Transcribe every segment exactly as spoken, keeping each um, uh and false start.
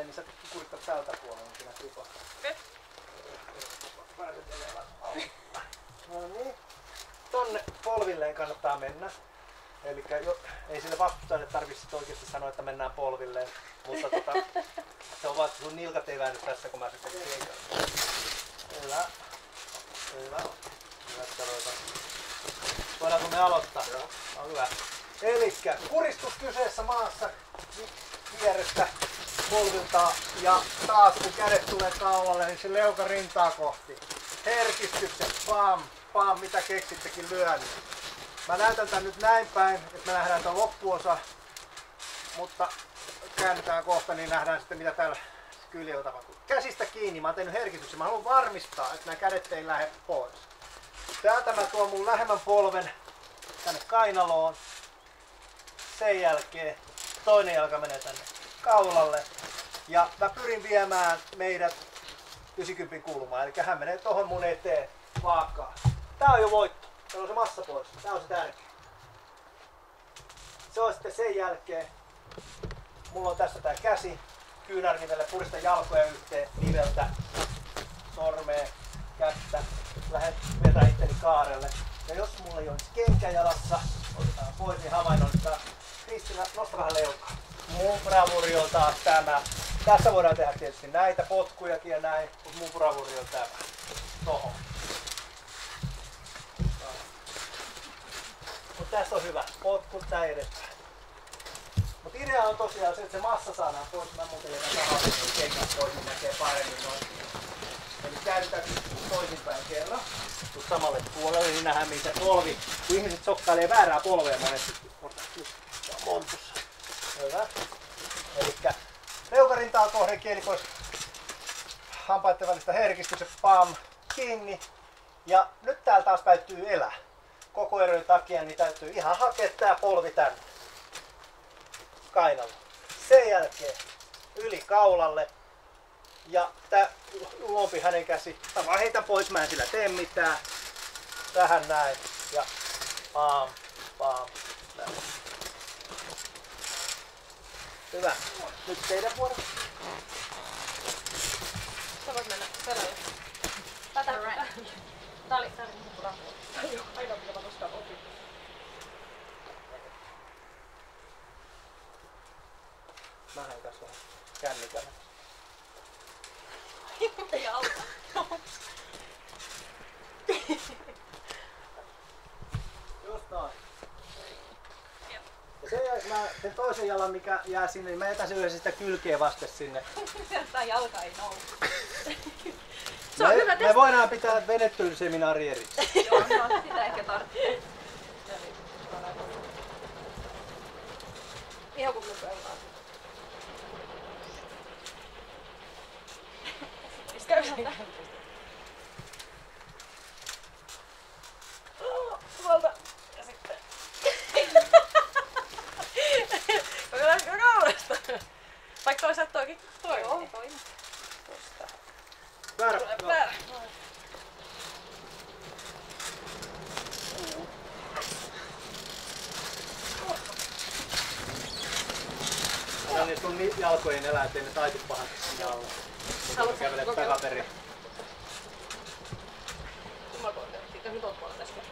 niin sä kurittat tältä puolella, niin siinä näkyy kohta. Okei. No niin. Tonne polvilleen kannattaa mennä. Eli jo, ei sille vastustajalle tarvitse oikeasti sanoa, että mennään polvilleen. Mutta tota, se on vaan, että sun nilkat ei väänny tässä, kun mä sitten keikan. Hyvä. Hyvä. Hyvä. Voidaanko me aloittaa? Joo. No, hyvä. Elikkä kuristus kyseessä maassa vierestä polvilta ja taas kun kädet tulee kaulalle, niin se leuka rintaa kohti. Herkistykset, pam, pam, mitä keksittekin lyön. Mä näytän tän nyt näin päin, että me nähdään tän loppuosa, mutta käännetään kohta, niin nähdään sitten mitä täällä kyljellä tapahtuu. Käsistä kiinni, mä oon tehnyt herkistyksen. Mä haluan varmistaa, että nämä kädet ei lähde pois. Täältä mä tuon mun lähemmän polven tänne kainaloon. Sen jälkeen toinen jalka menee tänne kaulalle. Ja mä pyrin viemään meidät yhdeksänkymmentä kulmaan. Eli hän menee tohon mun eteen vaakkaan. Tää on jo voitto. Täällä on se massa pois. Tää on se tärkeä. Se on sitten sen jälkeen. Mulla on tässä tää käsi. Kyynärnivelle purista jalkoja yhteen. Niveltä. Sormea. Kättä. Lähden vetää itteni kaarelle. Ja jos mulla ei ole kenkä jalassa, otetaan pois, niin havainnollistaa. Kristina, nosta vähän leukaa. Mun bravuri on taas tämä. Tässä voidaan tehdä tietysti näitä potkujakin ja näin, mutta mun bravuri on tämä. Tohon. Mutta tässä on hyvä. Potkut tää edespäin. Mutta idea on tosiaan se, että se massa saadaan pois. Mä muuten jätän tahansa, niin kengät pois, niin näkee paremmin noin. Eli käännetään toisinpäin kerran. Tuu samalle puolelle, niin nähdään mitä polvi. Kun ihmiset sokkailee väärää polvea monesti. Montussa. Hyvä. Elikkä leukarintaa kohden kieli pois. Hampaiden välistä herkistykset. Pam. Kiinni. Ja nyt täällä taas täytyy elää. Koko erojen takia niin täytyy ihan hakea tää polvi tänne. Kainalla. Sen jälkeen yli kaulalle. Ja tää lompi hänen käsi. Mä vaan heitän pois, mä en sillä tee mitään. Tähän näin. Ja pam, pam, näin. Hyvä. Nyt teidän vuoro. Sä voit mennä perälle. Tätä. Tää oli tää oli mun pura. Joo, aina mitä mä koskaan opin. Mä hän tässä vähän kännikällä. Ei auta. Just noin. Ja sen jälkeen mä sen toisen jalan mikä jää sinne, niin mä jätän sen yhdessä sitä kylkeä vasten sinne. Tää jalka ei nousu. Se on me, hyvä me voidaan pitää venettelyseminaari erikseen. Joo, no, sitä ehkä tarvitsee. Ihan kun me pelataan. Käy sieltä. Tuolta. Ja sitten. Kokeillaan kaulasta. Vaikka toisaalta toikin toimii. Joo, toimii. Tosta. Väärä. Väärä. No niin, sun jalkojen elää, ettei ne taitu pahasti sinne alle. Haluatko kävelet takaperin? Kumman puolella? Sitten nyt oot puolella tästä.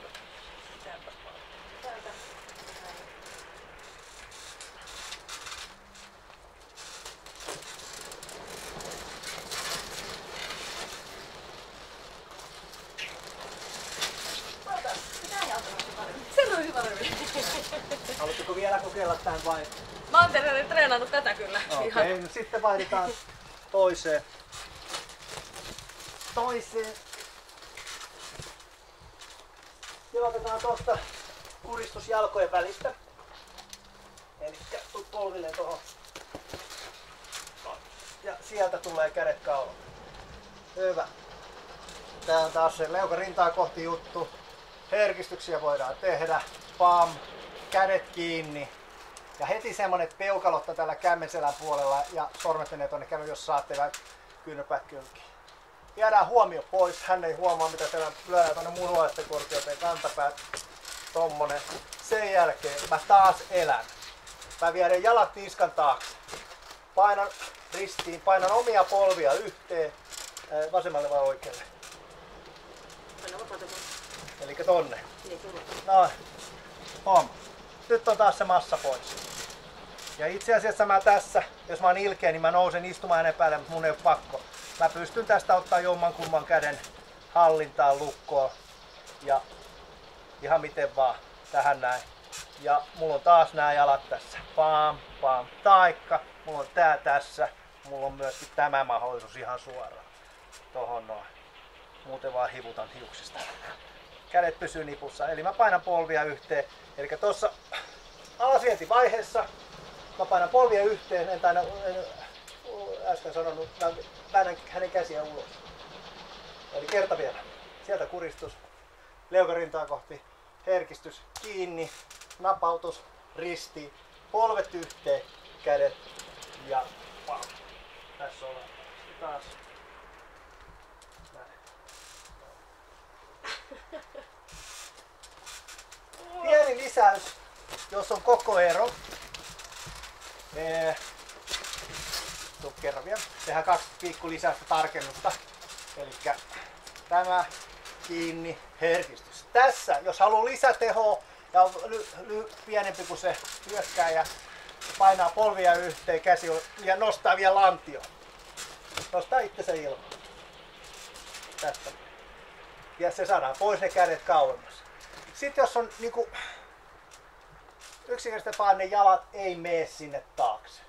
Täältä. Se on hyvä paremmin. Haluatteko vielä kokeilla tämän vai? Mä oon treenannut tätä kyllä. Okei, okay, no sitten vaihdetaan toiseen. Toiseen. Ja otetaan tuosta kuristus jalkojen välistä. Elikkä tuut polvilleen tuohon. Ja sieltä tulee kädet kaulalle. Hyvä. Tää on taas se leuka rintaa kohti juttu. Herkistyksiä voidaan tehdä. Pam. Kädet kiinni. Ja heti semmonen peukalotta tällä kämmenselän puolella ja sormet menee tonne kämmen, jos saatte vähän kyynärpäät kylkiin. Viedään huomio pois. Hän ei huomaa mitä siellä lyödään tonne munuaisten korkeuteen kantapäät. Tommonen. Sen jälkeen mä taas elän. Mä viedän jalat niskan taakse. Painan ristiin. Painan omia polvia yhteen. Vasemmalle vai oikealle? Eli tonne. No, on. Nyt on taas se massa pois. Ja itse asiassa mä tässä, jos mä oon ilkeä, niin mä nousen istumaan hänen päälle, mutta mun ei ole pakko. Mä pystyn tästä ottaa jomman kumman käden hallintaan lukkoon. Ja ihan miten vaan. Tähän näin. Ja mulla on taas nämä jalat tässä. Pam, pam. Taikka, mulla on tää tässä. Mulla on myöskin tämä mahdollisuus ihan suoraan. Tohon noin. Muuten vaan hivutan hiuksista. Kädet pysyy nipussa. Eli mä painan polvia yhteen. Eli tuossa alasvientivaiheessa mä painan polvia yhteen. En taina, en äsken sanonut. Mä väännän hänen käsiään ulos. Eli kerta vielä. Sieltä kuristus. Leukarintaa kohti. Herkistys. Kiinni. Napautus. Risti. Polvet yhteen. Kädet. Ja pam. Tässä ollaan. Taas. Pieni lisäys, jos on koko ero. Ee, tuu kerran vielä. Tehdään kaksi pikku lisäystä tarkennusta. Eli tämä kiinni, herkistys. Tässä, jos haluaa lisätehoa ja on ly, ly, pienempi kuin se hyökkääjä, painaa polvia yhteen, käsi ja nostaa vielä lantio. Nostaa itsensä ilman. Tästä. Ja se saadaan pois ne kädet kauemmas. Sitten jos on niinku yksinkertaisesti vaan ne jalat ei mene sinne taakse,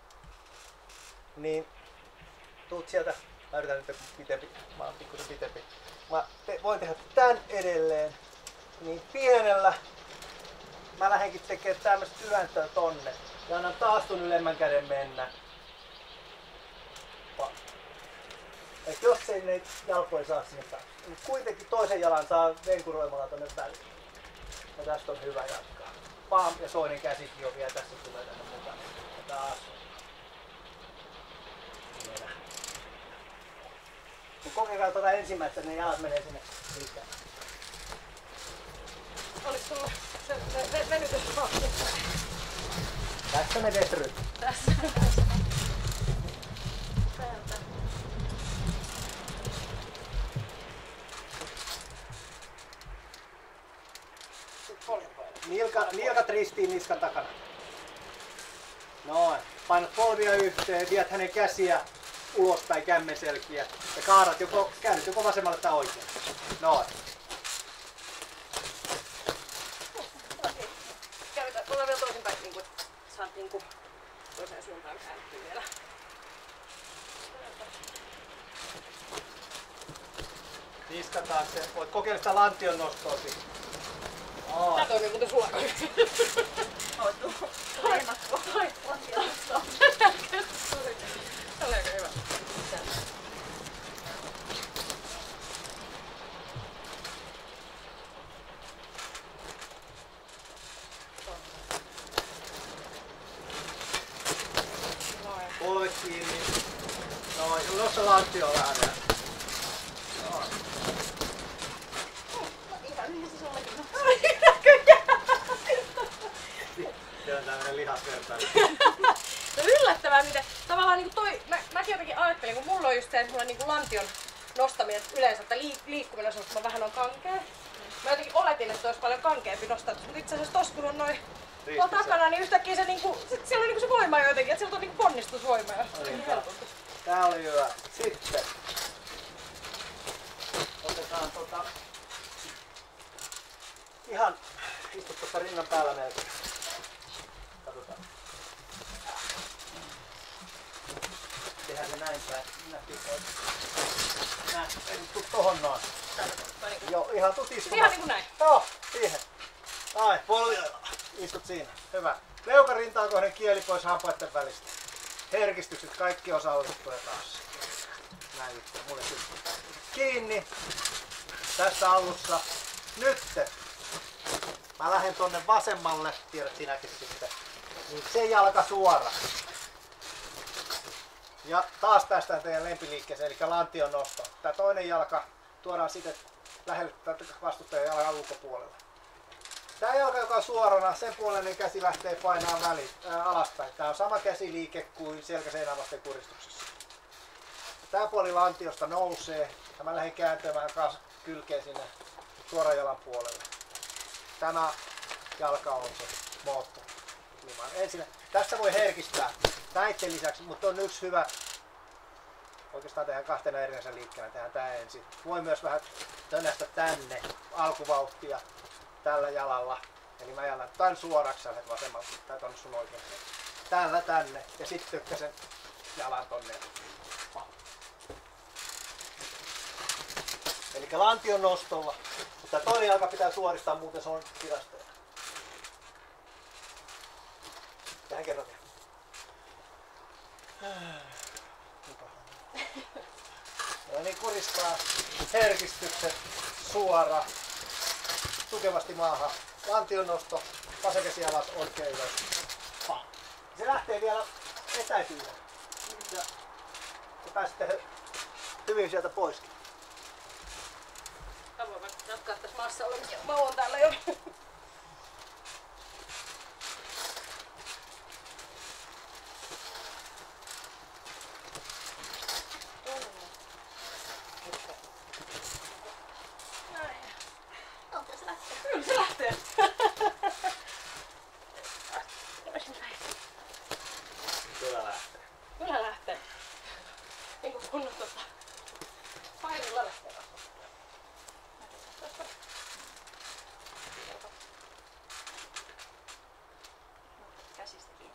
niin tuut sieltä, mä yritän nyt pitempi, mä oon pikkusen pitempi. Mä te, voin tehdä tän edelleen, niin pienellä mä lähdenkin tekemään tämmöstä työntöä tonne ja annan taas ton ylemmän käden mennä. Et jos ei ne jalkoja saa sinne taakse, niin kuitenkin toisen jalan saa venkuroimalla tonne väliin. Ja tästä on hyvä jatkaa. Pam, ja toinen käsikin on vielä tässä tulee tänne mukana. Ja taas. Mennään. Kun kokeillaan tuota ensimmäistä, niin jalat menee sinne sisään. Olis sulla se venytys vahvasti? Tässä me detryt. Tässä. Nilka, nilkat ristiin niskan takana. Noin. Painat polvia yhteen, viet hänen käsiä ulospäin kämmenselkiä ja kaarat joko, käännyt joko vasemmalle tai oikealle. Noin. Käydetään, tullaan vielä toisinpäin, niin kuin saat niin kuin toiseen suuntaan kääntyä vielä. Niska taakse. Voit kokeilla sitä lantion nostoakin. Tää toimii muuten sulla aika hyvin. Oot tullut painatko? Ai, Lantia nostaa. Tää oli aika hyvä. Polvet kiinni. Noin. Nosta lantio vähän vielä. Noin. Ihan niin se sullakin on. Se on tämmönen lihasvertailu. Se on yllättävää, miten tavallaan niinku toi, mä, mäkin jotenkin ajattelin, kun mulla on just se, että mulla niinku lantion nostaminen yleensä, että liik- liikkuminen on, mä vähän on kankea. Mä jotenkin oletin, että olisi paljon kankeampi nostaa, mutta itse asiassa tossa kun on noin tuolla takana, niin yhtäkkiä se niinku, sit siellä on niinku se voima jotenkin, että sieltä on niinku ponnistusvoima ja helpotus. Tää oli hyvä. Sitten otetaan tota ihan istu tuossa rinnan päällä melkein. Katsotaan. Tehdään se näin päin. Minä pistan. Näin. Eli tuu tohon noin. Joo, ihan tut istumaan. Ihan niinku näin. Joo, siihen. Ai, polvi. Istut siinä. Hyvä. Leukarintaa kohden kieli pois hampaiden välistä. Herkistykset, kaikki osallistettuja taas. Näin juttu, mulle sitten. Kiinni. Tässä alussa. Nyt. Mä lähden tonne vasemmalle, tiedät sinäkin sitten. Niin se jalka suora. Ja taas päästään teidän lempiliikkeeseen, eli lantion nosto. Tää toinen jalka tuodaan sitten lähelle vastustajan jalan ulkopuolelle. Tää jalka, joka on suorana, sen puolinen käsi lähtee painaa väliin, ää, alaspäin. Tää on sama käsiliike kuin selkäseinää vasten kuristuksessa. Tää puoli lantiosta nousee ja mä lähden kääntämään kas kylkeen sinne suoran jalan puolelle. Tämä jalka on se moottori. Ensin, tässä voi herkistää näiden lisäksi, mutta on yksi hyvä. Oikeastaan tehdään kahtena erinäisen liikkeenä, tehdään tää ensin. Voi myös vähän tönästä tänne alkuvauhtia tällä jalalla. Eli mä jalan tän suoraksi, sä lähdet vasemmalta, tai tonne sun oikein. Tällä tänne ja sitten tykkäsen jalan tonne. Eli lantion nostolla. Mutta toinen jalka pitää suoristaa, muuten se on hidasta. Tähän kerran vielä. No niin, kuristaa herkistykset suora, tukevasti maahan. Lantion nosto, vasen käsi alas, oikein ylös. Se lähtee vielä etäisyyden. Ja te pääsette hyvin sieltä poiskin. Mä voin vaikka jatkaa tässä maassa olemassa. Mä oon täällä jo. Onko se lähtee? Kyllä se lähtee. Kyllä lähtee. Kyllä lähtee. Niinku kunnon tota painilla lähtee. Käsistä kiinni.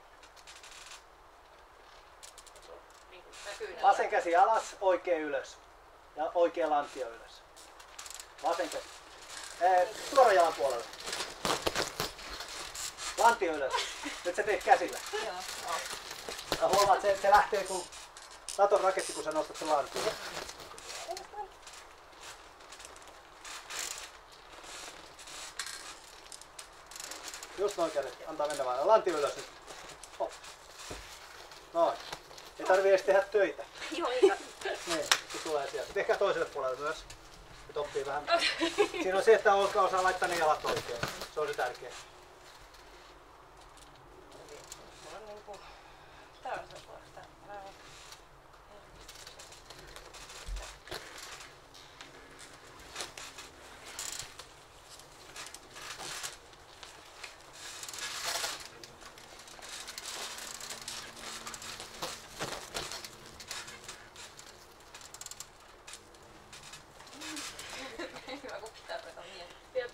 Niinku näkyy. Vasen käsi alas, oikein ylös. Ja oikea lantio ylös. Vasen käsi. Ee, suoran jalan puolelle. Lantio ylös. Nyt sä teet käsillä. Joo. Ja huomaat, se, se lähtee kuin Naton raketti, kun sä nostat sen lantion. Just noin kädet. Antaa mennä vaan. Lantio ylös nyt. Hop. Noin. Ei tarvii edes tehdä töitä. Joo, ihan. Niin, se tulee sieltä. Tehkää toiselle puolelle myös. Nyt oppii vähän. Siinä on se, että Olka osaa laittaa ne jalat oikein. Se on se tärkeä. Mulla on niinku... Tää on se puolesta. Näin. Hyvä, kun pitää ruveta miettimään. Jep.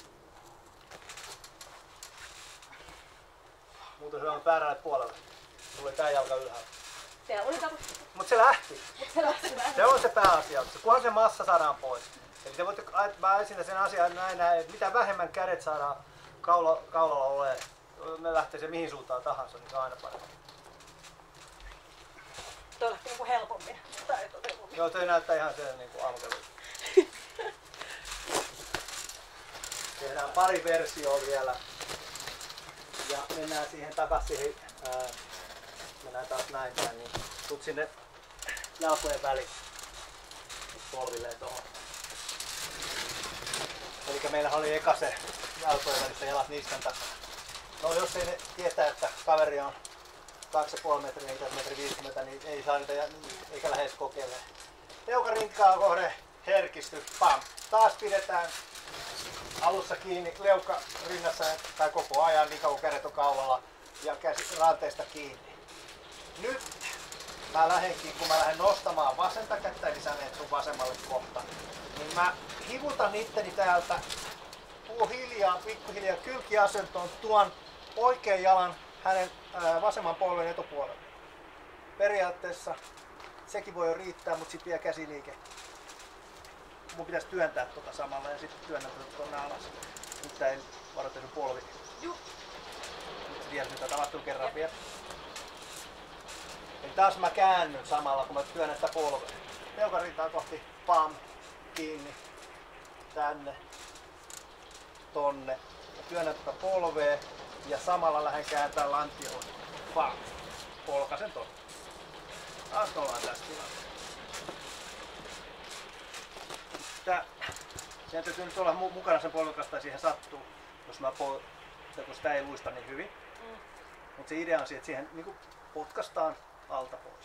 Muuten se on päärälle puolelle. Sulla oli tää jalka ylhäällä. Siellä oli tapa. Mut se lähti. Se lähti vähän. Se on se pääasia. Kunhan se massa saadaan pois. Eli te voitte, mä esitän sen asian näin, näin, että mitä vähemmän kädet saadaan kaula, kaulalla olemaan, me lähtee se mihin suuntaan tahansa, niin se on aina parempi. Toi lähti niinku helpommin. Tää ei toteudu. Joo, toi näyttää ihan sen niin kuin aamukelulta. Tehdään pari versioa vielä. Ja mennään siihen takas siihen, ää, mennään taas näin päin, niin tuut sinne jalkojen väliin. Polvilleen tohon. Elikkä meillä oli eka se jalkojen välissä jalat niskan takana. No jos ei ne tietää, että kaveri on kaksi pilkku viisi metriä, eikä metri viisikymmentä, niin ei saa niitä eikä lähes kokeilemaan. Leuka kohde herkisty, pam. Taas pidetään alussa kiinni leuka rinnassa tai koko ajan niin kauan kädet on kaulalla ja käsi ranteesta kiinni. Nyt mä lähdenkin, kun mä lähden nostamaan vasenta kättä, eli sä menet sun vasemmalle kohta, niin mä hivutan itteni täältä puu hiljaa, pikkuhiljaa kylkiasentoon, tuon oikean jalan hänen ää, vasemman polven etupuolelle. Periaatteessa sekin voi jo riittää, mutta sitten vielä käsiliike. Mun pitäisi työntää tota samalla ja sitten työnnän tota tonne alas. Nyt tää ei varoita sun polvi. Juh. Nyt sä tiedät mitä tapahtuu kerran vielä. Eli taas mä käännyn samalla kun mä työnnän sitä polvea. Leukarintaa kohti, pam, kiinni, tänne, tonne. Ja työnnän tota polvea ja samalla lähden kääntämään lantioon, pam, polkasen tonne. Taas ollaan tässä tilanteessa. Tää, sen täytyy nyt olla mukana sen polven kanssa tai siihen sattuu. jos mä po, kun sitä ei luista niin hyvin. Mm. Mutta se idea on siinä, että siihen niin potkaistaan alta pois.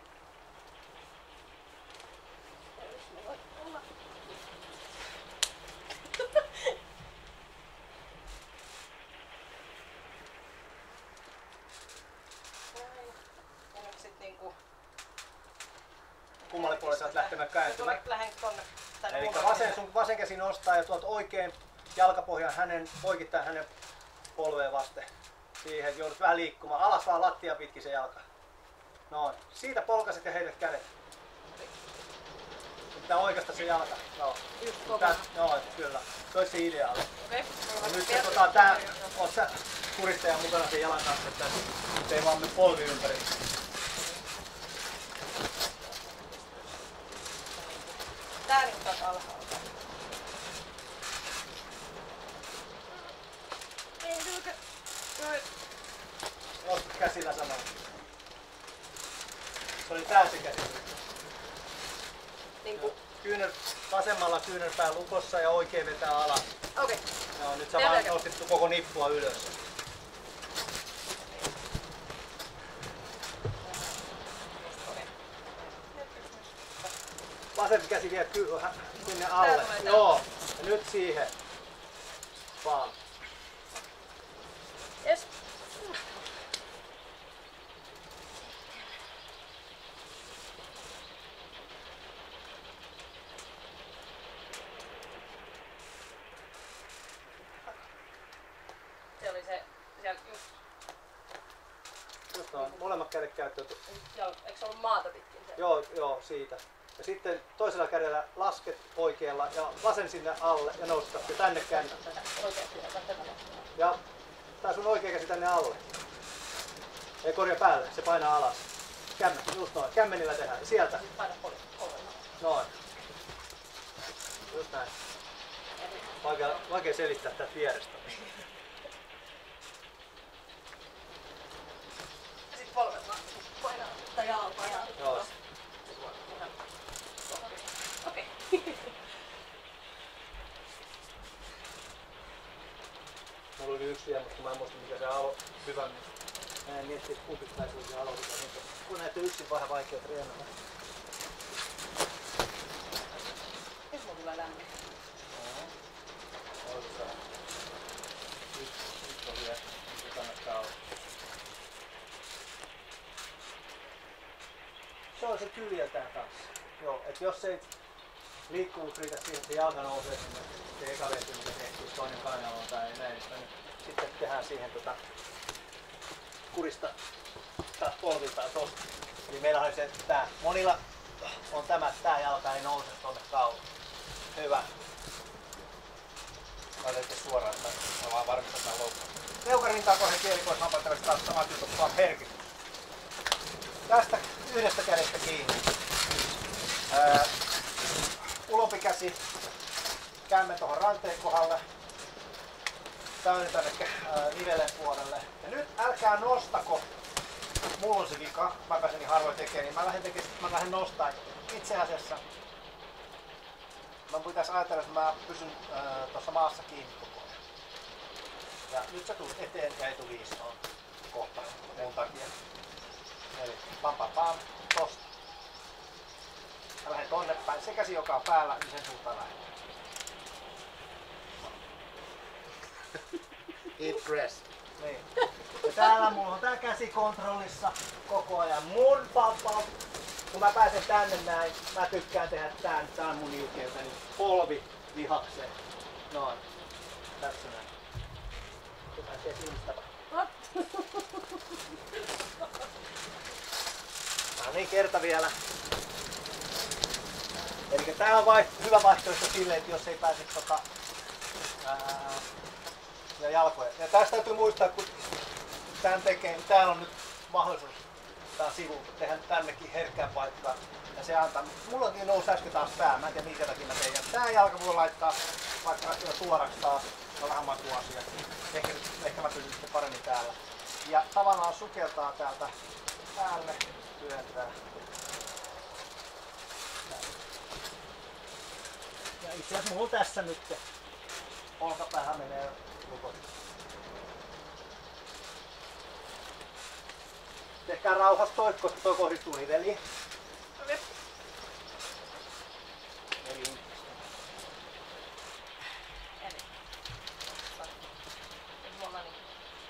Kummalle puolelle sä oot lähtemään kääntymään. Lähden tonne. Eli vasen, sun vasen käsi nostaa ja tuot oikein jalkapohjan hänen, poikittain hänen polveen vasten. Siihen joudut vähän liikkumaan. Alas vaan lattia pitkin se jalka. Noin. Siitä polkaset ja heität kädet. Pitää oikaista se jalka. No. Just koko. Noin, kyllä. Se olisi se ideaali. Okei. Ja nyt se, tota, tää, oot sä kuristajan mukana sen jalan kanssa, että se ei vaan mene polvi ympäri. Tää nyt taas alhaalta. Ei tykkä. Noin. Nostat käsillä samoin. Se oli tää se käsi. Niinku. Kyynär, vasemmalla kyynärpää lukossa ja oikein vetää alas. Okei. Okay. No, nyt sä vaan nostit koko nippua ylös. Vasempi käsi vie ky- sinne alle. Joo. Ja nyt siihen. Vaan. Yes. Se oli se, siellä just, Just on molemmat kädet käyttöön. eikö se ollut maata pitkin se? Joo, joo, siitä. Ja sitten toisella kädellä lasket oikealla ja vasen sinne alle ja nostat ja tänne käännät. Oikein siinä, tätä Ja tää sun oikea käsi tänne alle. Ei korja päälle, se painaa alas. Kämmen, just noin. Kämmenillä tehdään. Sieltä. paina polvi. Noin. Just näin. Vaikea, vaikea selittää tätä vierestä. Ja sit polvet painaa. Tai jalka. Joo. Okei. Mulla oli yksi vielä, mutta mä en muista mikä se alo hyvä. Mä en miettiä, että kumpi taisi olla se aloitus. Kun näette yksin vähän vaikea treenata. Nyt mulla tulee lämmin. Otetaan. Yksi, yksi on vielä, mikä kannattaa olla. Se on se kyljeltään kanssa. Joo, et jos ei liikkuvuus riitä siihen, että jalka nousee sinne, se eka vesi, mikä tehtiin, toinen kainalo tai näin, niin sitten tehdään siihen tota kurista taas polviltaan tosta. Eli meillä on se, että tää, monilla on tämä, että tää jalka ei nouse tonne kaulaan. Hyvä. Laitatte suoraan, että mä vaan varmistetaan loukkaan. Leukarintaa kohden kielikoishampaita taas samat jutut, vaan herkit. Tästä yhdestä kädestä kiinni. Ää, ulompi käsi, kämmen tuohon ranteen kohdalle. Täynnä tänne ää, nivelen puolelle. Ja nyt älkää nostako. Mulla on se vika, mä pääsen niin harvoin tekemään, niin mä lähden tekemään, mä lähden nostaa. Itse asiassa mä pitäis ajatella, että mä pysyn ää, tuossa maassa kiinni koko ajan. Ja nyt sä tulet eteen ja etuviistoon kohta mun takia. Eli pam pam pam, tosta. Mä lähden tonne päin. Se käsi joka on päällä, niin sen suuntaan lähden. Eat press. Niin. Ja täällä mulla on tää käsi kontrollissa koko ajan. Mun pam pam. Kun mä pääsen tänne näin, mä tykkään tehdä tän, tää on mun ilkeyteni. Polvi lihakseen. Noin. Tässä näin. Se pääsee sinistä. No niin, kerta vielä. Eli tää on vaiht- hyvä vaihtoehto silleen, että jos ei pääse tota, ää, ja jalkoja. Ja tästä täytyy muistaa, kun tän tekee, niin täällä on nyt mahdollisuus tää sivu tehdä tännekin herkkään paikkaan. Ja se antaa. Mullakin nousi äsken taas pää, mä en tiedä minkä takia mä tein. Ja tää jalka voi laittaa vaikka suoraksi taas. Se on vähän makuasia. Ehkä, ehkä mä pysyn sitten paremmin täällä. Ja tavallaan sukeltaa täältä päälle, työntää. Ja itse asiassa mulla tässä nyt olkapäähän menee Lupa. Tehkää rauhassa toi, koska toi kohdistuu niveliin. Okei. Eli Eli. Nyt mulla niin.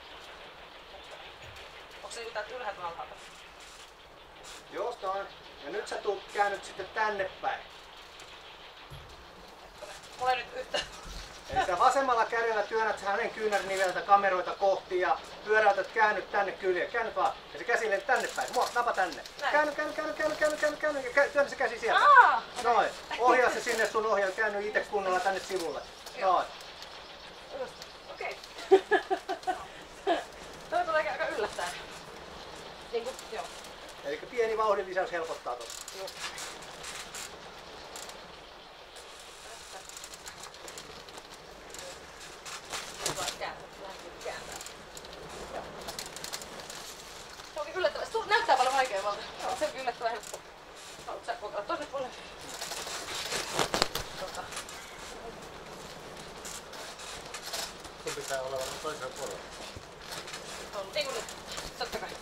Onko se täältä ylhäältä alhaalta? jostain. Ja nyt sä tuut käännyt sitten tänne päin. Mulla ei nyt yhtä. Eli sä vasemmalla kädellä työnnät hänen kyynärniveltä kameroita kohti ja pyöräytät käännyt tänne kyljeen. Käännyt vaan. Ja se käsi lentä tänne päin. Mua, napa tänne. Näin. Käänny, käänny, käänny, käänny, käänny, käänny, käänny. Ja kä- työnnä se käsi sieltä. Aa! Noin. Ohjaa se sinne sun ohjaa. Käänny itse kunnolla tänne sivulle. Noin. Okei. Tämä tulee aika yllättäen. Niin kuin, joo. Eli pieni vauhdin lisäys helpottaa tuossa. Joo. Se onkin yllättävän. Se näyttää paljon vaikeammalta. Joo, se onkin yllättävän helppo. Haluatko sä kokeilla toiselle puolelle? Tota. Sun pitää olla varmaan toisella puolella. On niin kuin nyt. Totta kai.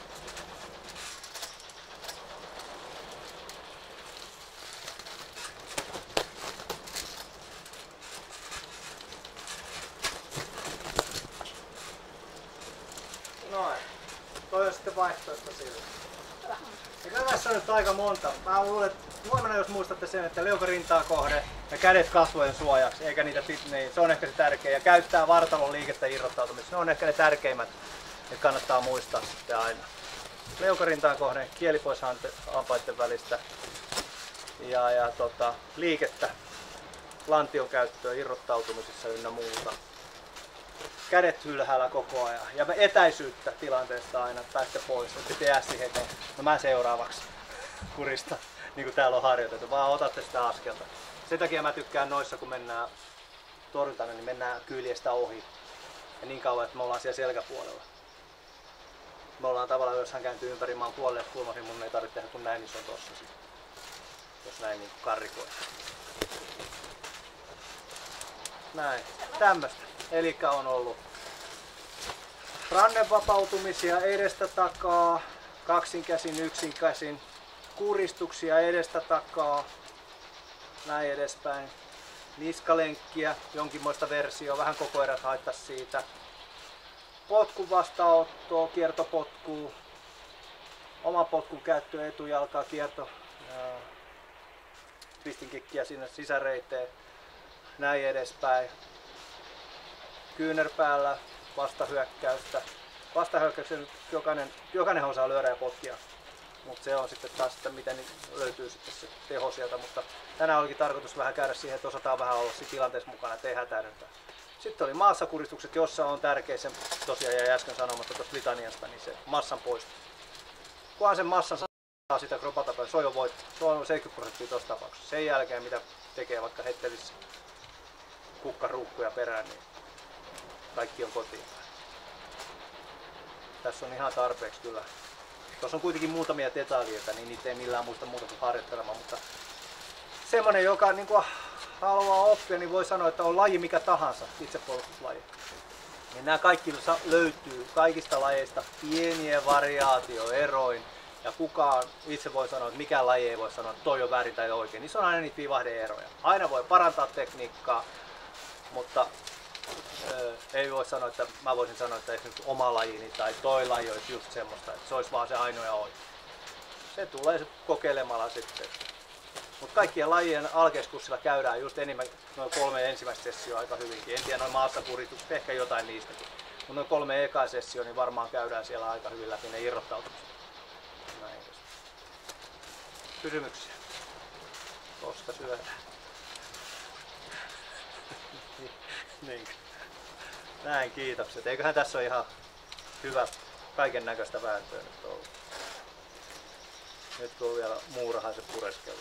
Noin. Toi on sitten vaihtoehto sille. Ja tässä on nyt aika monta. Mä luulen, että huomenna jos muistatte sen, että leukarintaa kohde ja kädet kasvojen suojaksi, eikä niitä pit, niin se on ehkä se tärkeä. Ja käyttää vartalon liikettä irrottautumista. Ne on ehkä ne tärkeimmät, että kannattaa muistaa sitten aina. Leukarintaan kohde, kieli pois hampaiden välistä ja, ja tota, liikettä, lantion käyttöä irrottautumisissa ynnä muuta. Kädet ylhäällä koko ajan ja etäisyyttä tilanteesta aina, että päästä pois, että jää siihen eteen. No mä seuraavaksi kurista, niin kuin täällä on harjoitettu, vaan otatte sitä askelta. Sen takia mä tykkään noissa, kun mennään torjuntana, niin mennään kyljestä ohi. Ja niin kauan, että me ollaan siellä selkäpuolella. Me ollaan tavallaan, jos hän kääntyy ympäri maan puolelle kulmasin, niin mun ei tarvitse tehdä kuin näin, niin se on tossa sitten. Jos näin niin karrikoi. Näin, tämmöstä. Elikkä on ollut rannevapautumisia edestä takaa, kaksin käsin, yksin käsin, kuristuksia edestä takaa, näin edespäin. Niskalenkkiä, jonkinmoista versiota, vähän koko erät haittais siitä. Potkun vastaanottoa, kiertopotkua, oma potkun käyttö etujalkaa, kierto, twistinkikkiä sinne sisäreiteen, näin edespäin. Kyynärpäällä vastahyökkäystä. Vastahyökkäyksen jokainen, jokainen osaa lyödä ja potkia, mutta se on sitten taas, että miten löytyy sitten se teho sieltä. Mutta tänään olikin tarkoitus vähän käydä siihen, että osataan vähän olla siinä tilanteessa mukana, ettei hätäännytä. Sitten oli maassakuristukset, jossa on tärkeä se, tosiaan jäi äsken sanomatta tuosta litaniasta, niin se massan poisto. Kunhan sen massan saa sitä kropalta päin, se on jo voitto. Se on seitsemänkymmentä prosenttia tuossa tapauksessa. Sen jälkeen mitä tekee vaikka heittelisi kukkaruukkuja perään, niin kaikki on kotiin. Tässä on ihan tarpeeksi kyllä. Tuossa on kuitenkin muutamia detaljia, niin niitä ei millään muista muuta kuin harjoittelemaan, mutta semmonen, joka niin kuin haluaa oppia, niin voi sanoa, että on laji mikä tahansa, itsepuolustuslaji. Niin nämä kaikki löytyy kaikista lajeista pienien variaatioeroin. Ja kukaan itse voi sanoa, että mikä laji ei voi sanoa, että toi on väärin tai oikein. Niin se on aina niitä vivahde-eroja. Aina voi parantaa tekniikkaa, mutta Öö, ei voi sanoa, että mä voisin sanoa, että esimerkiksi oma lajini tai toi laji olisi just semmoista, että se olisi vaan se ainoa ja oikein. Se tulee se kokeilemalla sitten. Mutta kaikkien lajien alkeiskurssilla käydään just enemmän noin kolme ensimmäistä sessioa aika hyvinkin. En tiedä noin maassakuritukset, ehkä jotain niistäkin. Mutta noin kolme ekaa sessioa, niin varmaan käydään siellä aika hyvin läpi ne irrottautumiset. Näin. Kysymyksiä? Koska syödään? niin. Näin, kiitokset. Eiköhän tässä ole ihan hyvä kaiken näköistä vääntöä nyt ollut. Nyt kun on vielä muurahaisen pureskelu.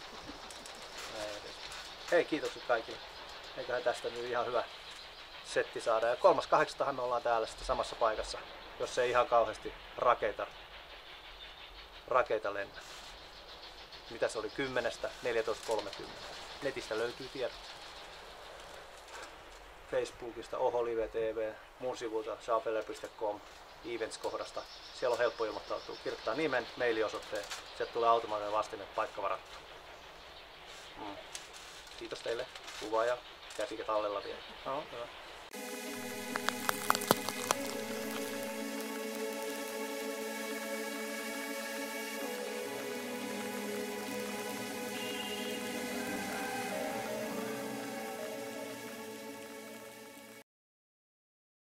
Hei, kiitokset kaikille. Eiköhän tästä nyt ihan hyvä setti saada. Ja kolmas kahdeksattahan me ollaan täällä sitten samassa paikassa, jos ei ihan kauheasti rakeita, rakeita lennä. Mitä se oli? kymmenestä neljätoista kolmekymmentä. Netistä löytyy tiedot. Facebookista Oho Live T V, mun sivulta saapeler piste com events-kohdasta. Siellä on helppo ilmoittautua. Kirjoittaa nimen, mailiosoitteen, sieltä tulee automaattinen vastine, paikka varattu. Mm. Kiitos teille. Kuva ja käsikä tallella vielä. No, hyvä.